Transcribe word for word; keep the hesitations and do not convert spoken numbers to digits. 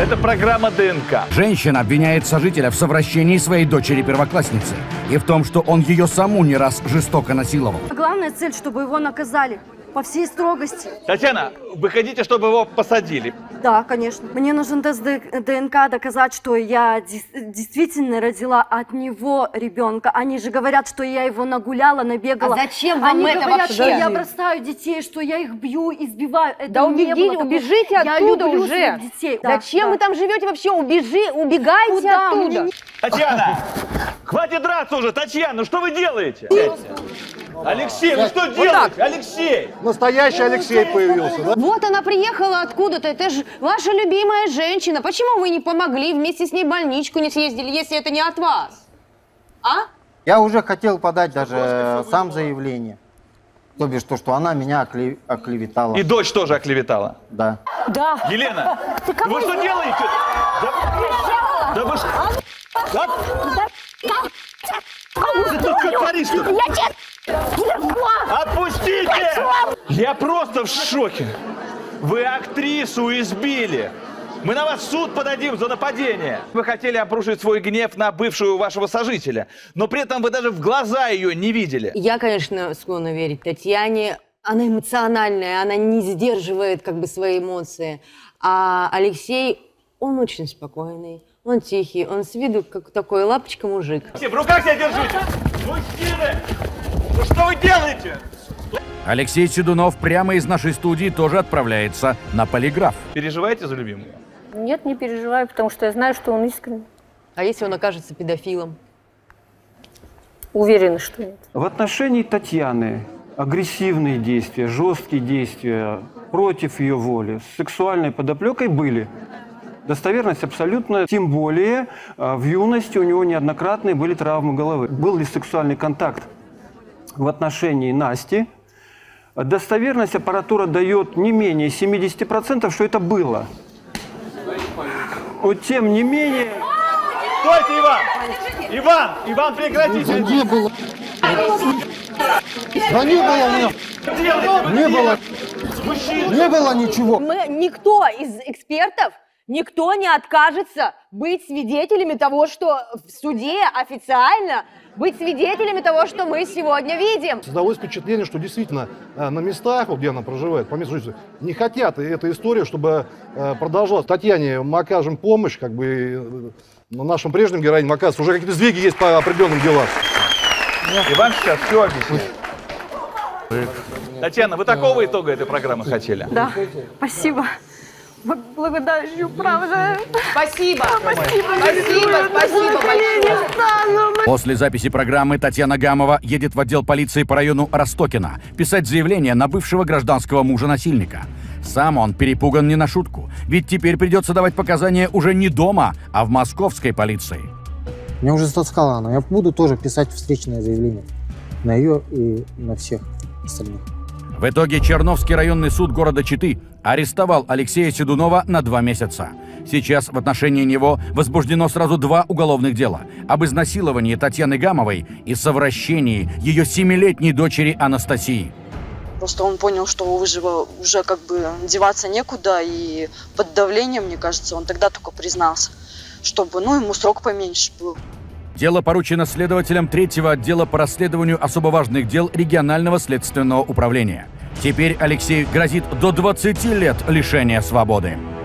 Это программа ДНК. Женщина обвиняет сожителя в совращении своей дочери-первоклассницы и в том, что он ее саму не раз жестоко насиловал. Главная цель, чтобы его наказали по всей строгости. Татьяна, вы хотите, чтобы его посадили? Да, конечно. Мне нужен тест ДНК доказать, что я действительно родила от него ребенка. Они же говорят, что я его нагуляла, набегала. А зачем вам Они это говорят, вообще? что я бросаю детей, что я их бью, избиваю. Это да не убеги, было убежите такого. оттуда я уже. Детей. Зачем да, вы да. там живете вообще? Убежи, убегайте Куда? оттуда. Мне... Татьяна, хватит драться уже. Татьяна, ну что вы делаете? Алексей, вы что делаете? Алексей! Настоящий Алексей появился, да? Вот она приехала откуда-то, это же ваша любимая женщина. Почему вы не помогли, вместе с ней в больничку не съездили, если это не от вас? А? Я уже хотел подать даже сам заявление. То бишь то, что она меня окле... оклеветала. И дочь тоже оклеветала? Да. Да. Елена, вы что делаете? Да, да вы ж... Да? Ты тут как творишь-то? Я тебе... Отпустите! Я просто в шоке. Вы актрису избили. Мы на вас в суд подадим за нападение. Вы хотели обрушить свой гнев на бывшую вашего сожителя, но при этом вы даже в глаза ее не видели. Я, конечно, склонна верить Татьяне. Она эмоциональная, она не сдерживает как бы свои эмоции. А Алексей, он очень спокойный, он тихий, он с виду как такой лапочка-мужик. В руках себя держите! Мужчины! Ну что вы делаете? Алексей Седунов прямо из нашей студии тоже отправляется на полиграф. Переживаете за любимого? Нет, не переживаю, потому что я знаю, что он искренний. А если он окажется педофилом? Уверена, что нет. В отношении Татьяны агрессивные действия, жесткие действия против ее воли, с сексуальной подоплекой были. Достоверность абсолютно, тем более в юности у него неоднократные были травмы головы. Был ли сексуальный контакт в отношении Насти? Достоверность аппаратура дает не менее семидесяти процентов, что это было. Но тем не менее... Стойте, Иван! Иван! Иван, прекратите! Да не было. Да не было, не, не было. Не было ничего. Мы, никто из экспертов, никто не откажется быть свидетелями того, что в суде официально, быть свидетелями того, что мы сегодня видим. Создалось впечатление, что действительно на местах, вот где она проживает, по месту жительства, не хотят эту историю, чтобы продолжалась. Татьяне мы окажем помощь, как бы нашим прежним героиням оказывается, уже какие-то сдвиги есть по определенным делам. Иван сейчас все объяснит. Татьяна, вы такого итога этой программы хотели? Да, спасибо. Благодарю, правда. Спасибо. Спасибо, спасибо, спасибо большое. После записи программы Татьяна Гамова едет в отдел полиции по району Ростокино писать заявление на бывшего гражданского мужа-насильника. Сам он перепуган не на шутку, ведь теперь придется давать показания уже не дома, а в московской полиции. Меня уже затаскала она. Я буду тоже писать встречное заявление на ее и на всех остальных. В итоге Черновский районный суд города Читы арестовал Алексея Седунова на два месяца. Сейчас в отношении него возбуждено сразу два уголовных дела об изнасиловании Татьяны Гамовой и совращении ее семилетней дочери Анастасии. Просто он понял, что уже, уже как бы деваться некуда, и под давлением, мне кажется, он тогда только признался, чтобы, ну, ему срок поменьше был. Дело поручено следователям третьего отдела по расследованию особо важных дел регионального следственного управления. Теперь Алексею грозит до двадцати лет лишения свободы.